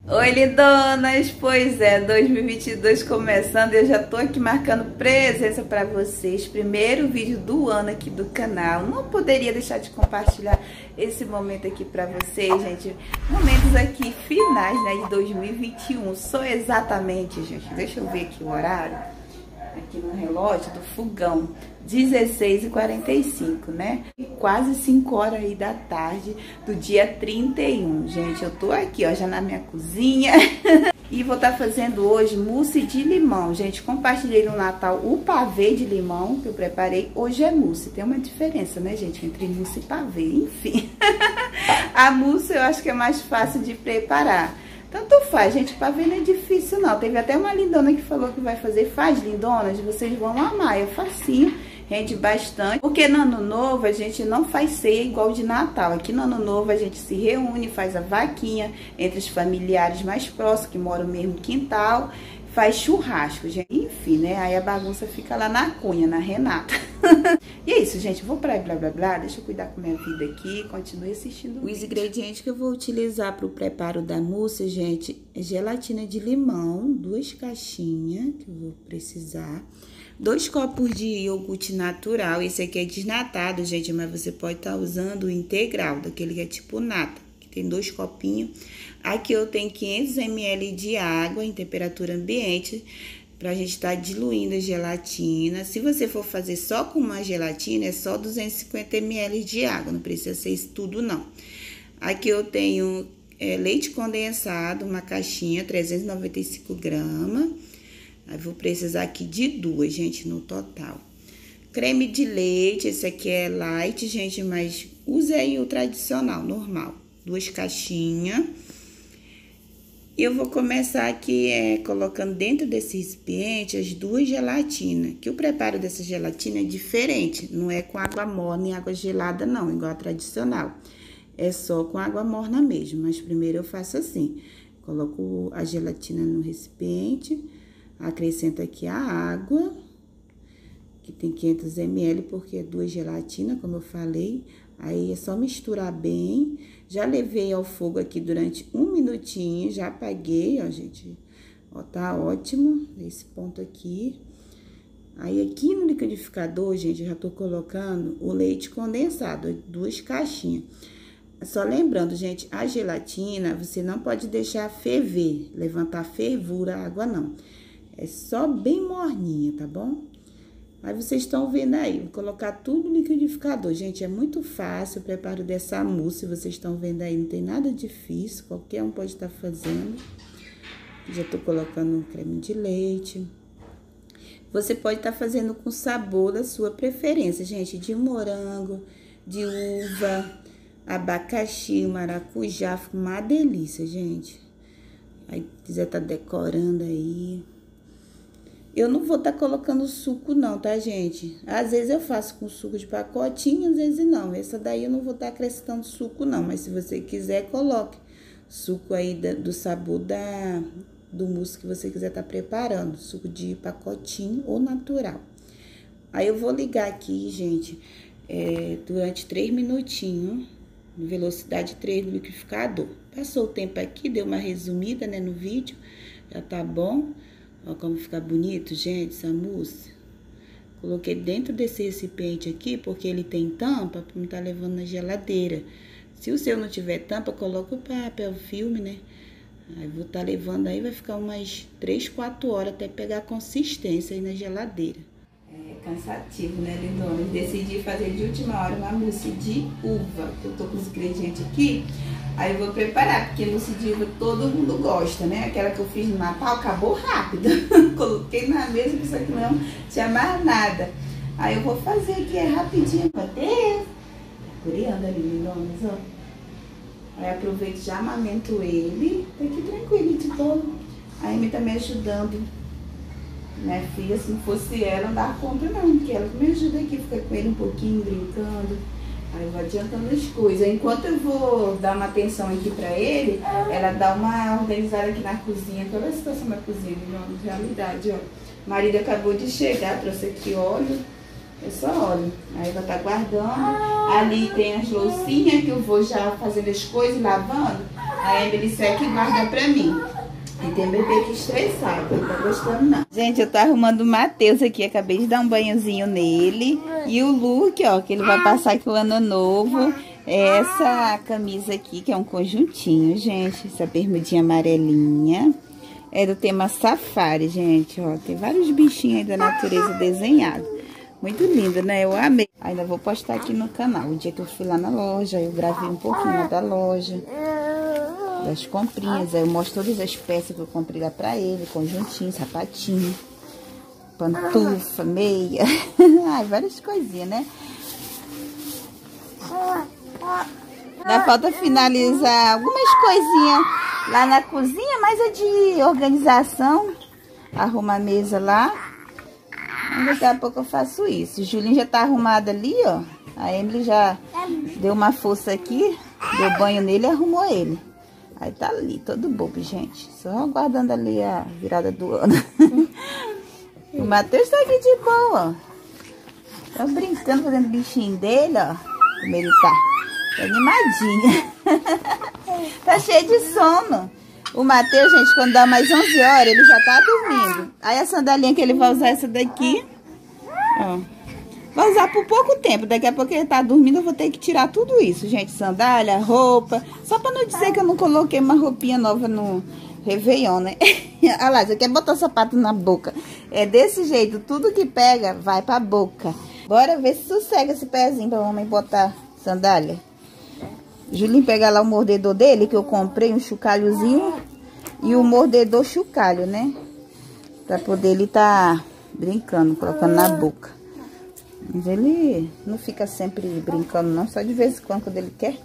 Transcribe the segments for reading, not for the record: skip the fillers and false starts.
Oi, lindonas! Pois é, 2022 começando, eu já tô aqui marcando presença pra vocês. Primeiro vídeo do ano aqui do canal. Não poderia deixar de compartilhar esse momento aqui pra vocês, gente. Momentos aqui finais, né, de 2021. Sou exatamente, gente, deixa eu ver aqui o horário. Aqui no relógio do fogão, 16h45, né? Quase 5 horas aí da tarde do dia 31, gente. Eu tô aqui, ó, já na minha cozinha. E vou estar fazendo hoje mousse de limão, gente. Compartilhei no Natal o pavê de limão que eu preparei. Hoje é mousse. Tem uma diferença, né, gente, entre mousse e pavê, enfim. A mousse eu acho que é mais fácil de preparar. Tanto faz, gente, pavê não é difícil não. Teve até uma lindona que falou que vai fazer. Faz, lindonas, vocês vão amar. É facinho, rende bastante. Porque no ano novo a gente não faz ceia igual de Natal. Aqui no ano novo a gente se reúne, faz a vaquinha entre os familiares mais próximos, que moram no mesmo quintal. Faz churrasco, gente. Enfim, né? Aí a bagunça fica lá na Cunha, na Renata. E é isso, gente. Vou pra blá blá blá. Deixa eu cuidar com minha vida aqui. Continue assistindo. Os ingredientes que eu vou utilizar para o preparo da mousse, gente, é gelatina de limão, 2 caixinhas que eu vou precisar. 2 copos de iogurte natural. Esse aqui é desnatado, gente, mas você pode estar usando o integral, daquele que é tipo nata, que tem 2 copinhos. Aqui eu tenho 500 ml de água em temperatura ambiente, pra gente estar diluindo a gelatina. Se você for fazer só com uma gelatina, é só 250 ml de água, não precisa ser isso tudo, não. Aqui eu tenho leite condensado, uma caixinha, 395 gramas. Aí vou precisar aqui de 2, gente, no total. Creme de leite, esse aqui é light, gente, mas use aí o tradicional, normal. 2 caixinhas. E eu vou começar aqui colocando dentro desse recipiente as 2 gelatinas. Que o preparo dessa gelatina é diferente. Não é com água morna e água gelada, não, igual a tradicional. É só com água morna mesmo. Mas primeiro eu faço assim. Coloco a gelatina no recipiente. Acrescento aqui a água, que tem 500 ml, porque é 2 gelatinas, como eu falei. Aí é só misturar bem. Já levei ao fogo aqui durante 1 minutinho, já apaguei, ó, gente. Ó, tá ótimo, esse ponto aqui. Aí aqui no liquidificador, gente, eu já tô colocando o leite condensado, 2 caixinhas. Só lembrando, gente, a gelatina, você não pode deixar ferver, levantar fervura a água, não. É só bem morninha, tá bom? Aí vocês estão vendo aí, vou colocar tudo no liquidificador. Gente, é muito fácil o preparo dessa mousse, vocês estão vendo aí, não tem nada difícil, qualquer um pode estar fazendo. Já tô colocando um creme de leite. Você pode estar fazendo com sabor da sua preferência, gente, de morango, de uva, abacaxi, maracujá, fica uma delícia, gente. Aí, quiser estar decorando aí. Eu não vou estar colocando suco não, tá, gente? Às vezes eu faço com suco de pacotinho, às vezes não. Essa daí eu não vou estar acrescentando suco não, mas se você quiser, coloque suco aí do sabor do mousse que você quiser estar preparando. Suco de pacotinho ou natural. Aí eu vou ligar aqui, gente, durante 3 minutinhos, velocidade 3 do liquidificador. Passou o tempo aqui, deu uma resumida, né, no vídeo, já tá bom. Olha como fica bonito, gente, essa mousse. Coloquei dentro desse recipiente aqui, porque ele tem tampa, para não estar levando na geladeira. Se o seu não tiver tampa, coloca o papel filme, né? Aí vou estar levando aí, vai ficar umas 3, 4 horas até pegar consistência aí na geladeira. É cansativo, né, lindona? Decidi fazer de última hora uma mousse de uva, que eu tô com os ingredientes aqui. Aí eu vou preparar, porque mousse de uva todo mundo gosta, né? Aquela que eu fiz no Natal acabou rápido. Coloquei na mesa, só que não tinha mais nada. Aí eu vou fazer aqui, é rapidinho. Meu Deus! Coreando ali, lindonas, ó. Aí aproveito e já amamento ele. Tá aqui tranquilo de todo. A Amy tá me ajudando. Minha filha, se não fosse ela, não dava conta não, porque ela que me ajuda aqui, fica com ele um pouquinho, brincando. Aí eu vou adiantando as coisas. Enquanto eu vou dar uma atenção aqui pra ele, ela dá uma organizada aqui na cozinha. Toda a situação da cozinha, na realidade, ó. O marido acabou de chegar, trouxe aqui óleo. Eu só olho. Aí eu vou estar guardando. Ali tem as loucinhas que eu vou já fazendo as coisas, lavando. A Emily seca e guarda pra mim. E tem bebê que estressado, não tá gostando não. Gente, eu tô arrumando o Matheus aqui. Acabei de dar um banhozinho nele. E o look, ó, que ele vai passar aqui o ano novo. É essa camisa aqui, que é um conjuntinho, gente. Essa bermudinha amarelinha. É do tema safari, gente, ó. Tem vários bichinhos aí da natureza desenhados. Muito lindo, né? Eu amei. Ainda vou postar aqui no canal. O dia que eu fui lá na loja, eu gravei um pouquinho da loja. Das comprinhas. Aí eu mostro todas as peças que eu comprei lá pra ele. Conjuntinho, sapatinho, pantufa, meia. Ai, várias coisinhas, né? Ainda falta finalizar algumas coisinhas lá na cozinha, mas é de organização. Arruma a mesa lá. Daqui a pouco eu faço isso. O Julinho já tá arrumado ali, ó. A Emily já deu uma força aqui. Deu banho nele e arrumou ele. Aí tá ali, todo bobo, gente. Só aguardando ali a virada do ano. O Matheus tá aqui de boa, ó. Tá brincando, fazendo bichinho dele, ó. Como ele tá. Tá animadinho. Tá cheio de sono. O Matheus, gente, quando dá mais 11 horas, ele já tá dormindo. Aí a sandalinha que ele vai usar, essa daqui, ó. Vai usar por pouco tempo. Daqui a pouco ele tá dormindo, eu vou ter que tirar tudo isso, gente. Sandália, roupa. Só pra não dizer que eu não coloquei uma roupinha nova no Réveillon, né? Olha lá, você quer botar o sapato na boca. É desse jeito, tudo que pega vai pra boca. Bora ver se sossega esse pezinho pra mamãe botar sandália. Julinho pega lá o mordedor dele, que eu comprei um chocalhozinho e o mordedor chocalho, né? Pra poder ele tá brincando, colocando na boca. Mas ele não fica sempre brincando, não. Só de vez em quando ele quer.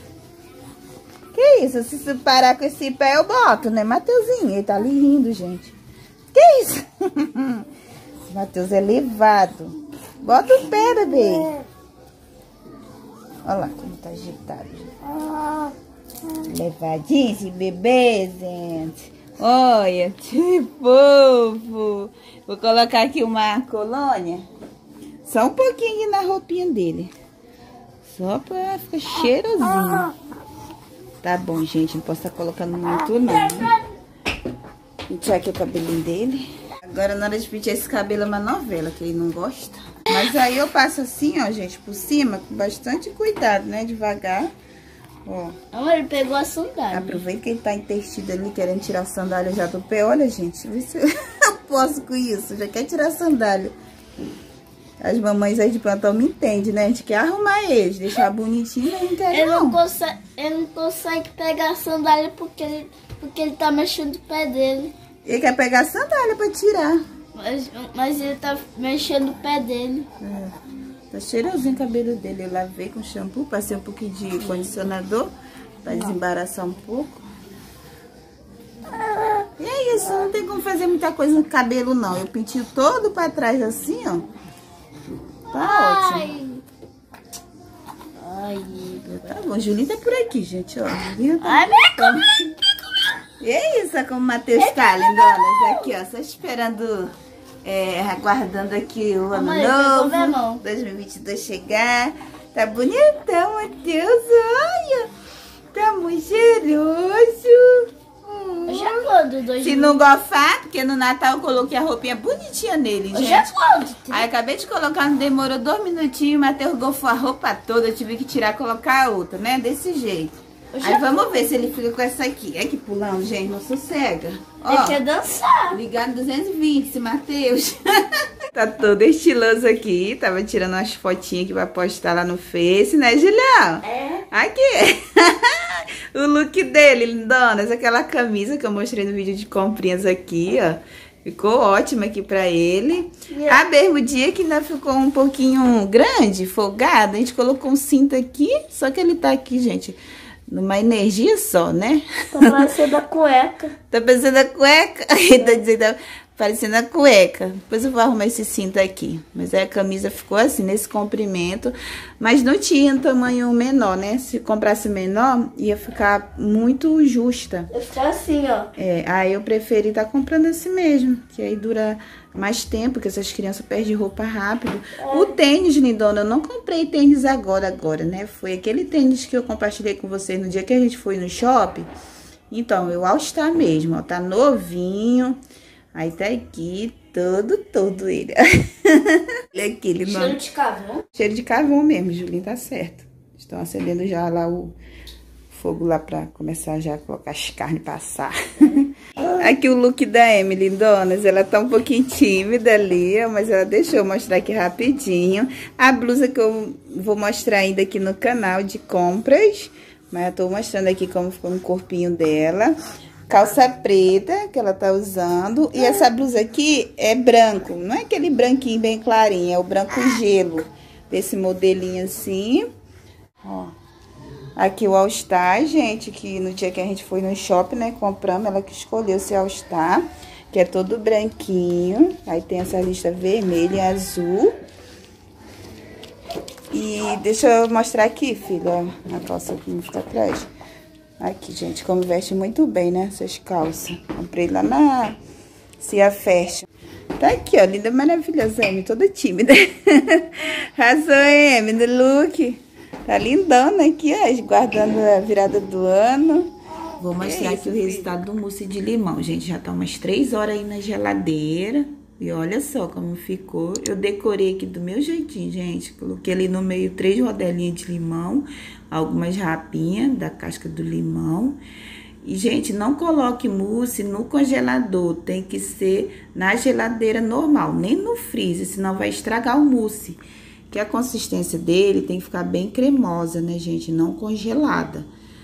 Que isso? Se parar com esse pé, eu boto, né, Mateuzinho? Ele tá ali rindo, gente. Que isso? Matheus é levado. Bota o pé, bebê. Olha lá como tá agitado. Levadinho esse bebê, gente. Olha, que fofo. Vou colocar aqui uma colônia. Só um pouquinho na roupinha dele. Só pra ficar cheirosinho. Tá bom, gente. Não posso estar colocando muito, não. Né? Pentear aqui o cabelinho dele. Agora, na hora de pentear esse cabelo, é uma novela, que ele não gosta. Mas aí eu passo assim, ó, gente, por cima, com bastante cuidado, né? Devagar. Ó. Amor, ele pegou a sandália. Aproveita que ele tá intestido ali, querendo tirar a sandália já do pé. Olha, gente, vê se eu posso com isso. Já quer tirar a sandália. As mamães aí de plantão me entendem, né? A gente quer arrumar eles, deixar bonitinho, mas não quer ele não consegue pegar a sandália porque ele tá mexendo o pé dele. Ele quer pegar a sandália pra tirar. Mas ele tá mexendo o pé dele. É. Tá cheirosinho o cabelo dele. Eu lavei com shampoo, passei um pouquinho de condicionador pra desembaraçar um pouco. E é isso, não tem como fazer muita coisa no cabelo, não. Eu pentio todo pra trás assim, ó. Tá ótimo. Ai. Tá bom, Julinho tá por aqui, gente, ó. Julinho tá... Ai, minha E é isso, como o Matheus tá, lindonas. Aqui, ó, só esperando, aguardando aqui o ano novo, 2022 chegar. Tá bonitão, Matheus, olha. Tá muito cheiroso. Hoje é quando? Se não gofar, porque no Natal eu coloquei a roupinha bonitinha nele, gente. Hoje é quando? Aí acabei de colocar, demorou 2 minutinhos, o Matheus gofou a roupa toda, eu tive que tirar e colocar a outra, né? Desse jeito. Aí vamos ver se ele fica com essa aqui. É que pulando, gente, não sossega. Ó, ele quer dançar. Ligado 220, esse Matheus. Tá todo estiloso aqui. Tava tirando umas fotinhas que vai postar lá no Face, né, Julião? É. Aqui. O look dele, lindonas. Aquela camisa que eu mostrei no vídeo de comprinhas aqui, ó. Ficou ótimo aqui pra ele. A bermudinha que ainda ficou um pouquinho grande, folgada. A gente colocou um cinto aqui. Só que ele tá aqui, gente, numa energia só, né? Tá parecendo a cueca. Tá parecendo a cueca? Ele tá dizendo, parecendo a cueca. Depois eu vou arrumar esse cinto aqui. Mas aí a camisa ficou assim, nesse comprimento. Mas não tinha um tamanho menor, né? Se comprasse menor, ia ficar muito justa. Ia ficar assim, ó. Aí eu preferi tá comprando assim mesmo. Que aí dura mais tempo, que essas crianças perdem roupa rápido. O tênis, lindona, eu não comprei tênis agora, né? Foi aquele tênis que eu compartilhei com vocês no dia que a gente foi no shopping. Então, o All Star mesmo, ó, tá novinho. Aí tá aqui, todo ele. Olha aqui, lindona. Cheiro de carvão? Cheiro de carvão mesmo, Julinho, tá certo. Estão acendendo já lá o fogo lá pra começar já a colocar as carnes passar. Aqui o look da Emily, donas, ela tá um pouquinho tímida ali, mas ela deixou eu mostrar aqui rapidinho. A blusa que eu vou mostrar ainda aqui no canal de compras, mas eu tô mostrando aqui como ficou no corpinho dela. Calça preta que ela tá usando, e essa blusa aqui é branco, não é aquele branquinho bem clarinho, é o branco gelo, desse modelinho assim, ó. Aqui o All Star, gente, que no dia que a gente foi no shopping, né, compramos, ela que escolheu esse All Star, que é todo branquinho. Aí tem essa lista vermelha e azul. E deixa eu mostrar aqui, filha, ó, a calça que fica atrás. Aqui, gente, como veste muito bem, né, essas calças. Comprei lá na Cia Fashion. Tá aqui, ó, linda, maravilhosa, Amy, toda tímida. Arrasou, Amy, no look. Tá lindona aqui, ó, guardando a virada do ano. Vou mostrar aqui o resultado do mousse de limão, gente. Já tá umas 3 horas aí na geladeira. E olha só como ficou. Eu decorei aqui do meu jeitinho, gente. Coloquei ali no meio 3 rodelinhas de limão, algumas rapinhas da casca do limão. E, gente, não coloque mousse no congelador. Tem que ser na geladeira normal, nem no freezer, senão vai estragar o mousse. Que a consistência dele tem que ficar bem cremosa, né, gente? Não congelada.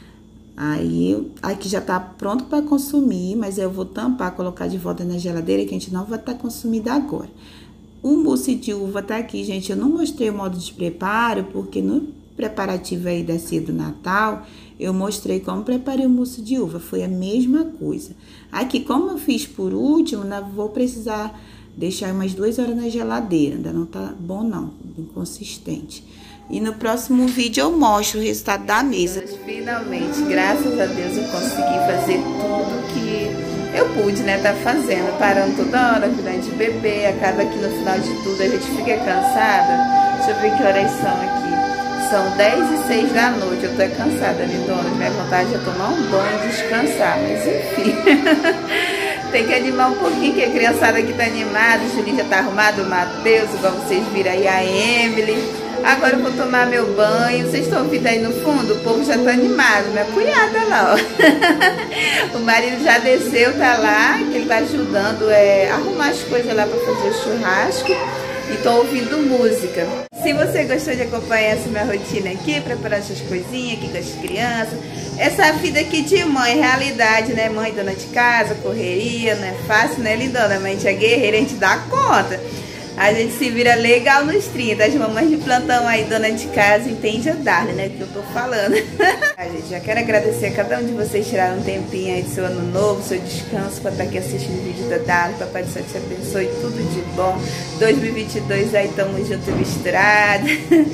Aí, aqui já tá pronto para consumir, mas eu vou tampar, colocar de volta na geladeira, que a gente não vai estar consumindo agora. O mousse de uva tá aqui, gente. Eu não mostrei o modo de preparo, porque no preparativo aí da ceia do Natal, eu mostrei como preparei o mousse de uva. Foi a mesma coisa. Aqui, como eu fiz por último, não vou precisar deixar umas 2 horas na geladeira. Ainda não tá bom, não. Inconsistente. E no próximo vídeo eu mostro o resultado da mesa. Finalmente, graças a Deus, eu consegui fazer tudo que eu pude, né, tá fazendo. Parando toda hora, cuidando de bebê. Acaba que no final de tudo a gente fica cansada. Deixa eu ver que horas são aqui. São 10h06 da noite. Eu tô cansada, lindona. Minha vontade é tomar um banho e descansar. Mas enfim... Tem que animar um pouquinho, que a criançada aqui tá animada. O Julinho já tá arrumado, o Matheus, igual vocês viram aí, a Emily. Agora eu vou tomar meu banho. Vocês estão ouvindo aí no fundo? O povo já tá animado. Minha cunhada lá, ó. O marido já desceu, tá lá, que ele tá ajudando a arrumar as coisas lá pra fazer o churrasco. E tô ouvindo música. Se você gostou de acompanhar essa minha rotina aqui, preparar essas coisinhas aqui com as crianças, essa vida aqui de mãe, realidade, né? Mãe, dona de casa, correria, não é fácil, né, lindona? Mas a gente é guerreira, a gente dá conta. A gente se vira legal nos 30. As mamães de plantão aí, dona de casa, entende a Darla, né? Que eu tô falando. A gente já quero agradecer a cada um de vocês tiraram um tempinho aí do seu ano novo, seu descanso, pra estar aqui assistindo o vídeo da Darla. Papai do Céu te abençoe, tudo de bom. 2022 aí, tamo junto e misturado.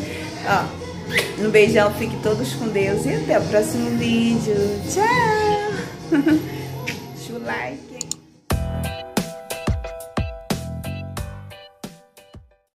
Ó, um beijão, fiquem todos com Deus e até o próximo vídeo. Tchau! Deixa o like.